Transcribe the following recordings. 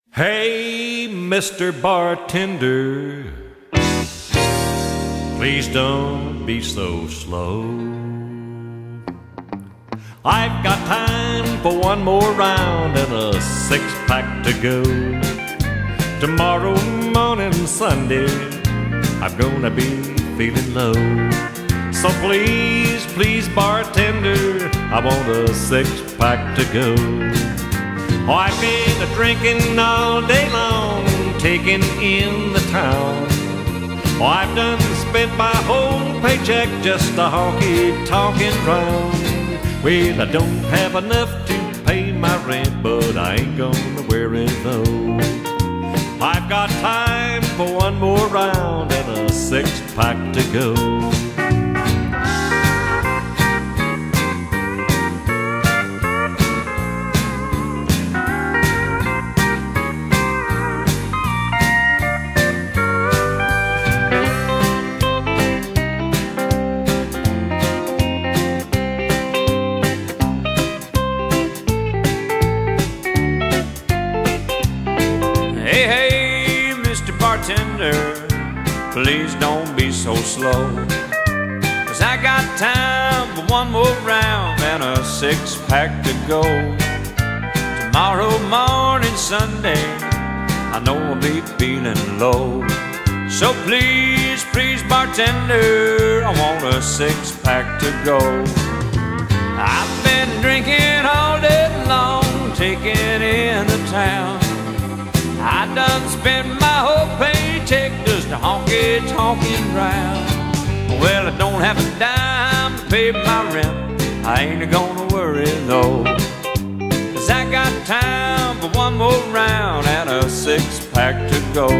Hey, Mr. Bartender, please don't be so slow. I've got time for one more round and a six-pack to go. Tomorrow morning, Sunday, I'm gonna be feeling low. So please, please, bartender, I want a six-pack to go. Oh, I've been a-drinking all day long, taking in the town. Oh, I've done spent my whole paycheck just a honky-tonkin' round. Well, I don't have enough to pay my rent, but I ain't gonna wear it though. I've got time for one more round and a six-pack to go. Bartender, please don't be so slow, 'cause I got time for one more round and a six-pack to go. Tomorrow morning, Sunday, I know I'll be feeling low. So please, please, bartender, I want a six-pack to go. I've been drinking all day long, taking in the town. I done spent my whole paycheck just a honky-tonkin' round. Well, I don't have a dime to pay my rent, I ain't gonna worry though, 'cause I got time for one more round and a six-pack to go.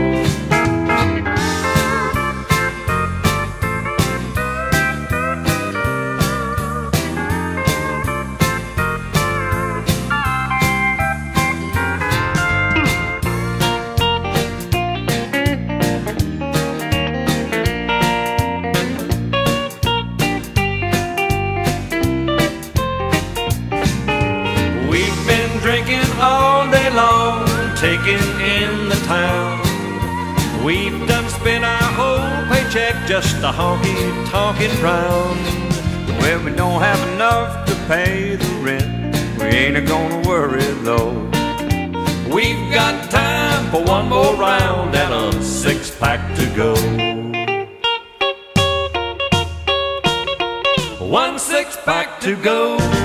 Drinking all day long, taking in the town. We've done spent our whole paycheck just a honky-tonkin' round. Well, we don't have enough to pay the rent, we ain't gonna worry though. We've got time for one more round and a six-pack to go. One six-pack to go.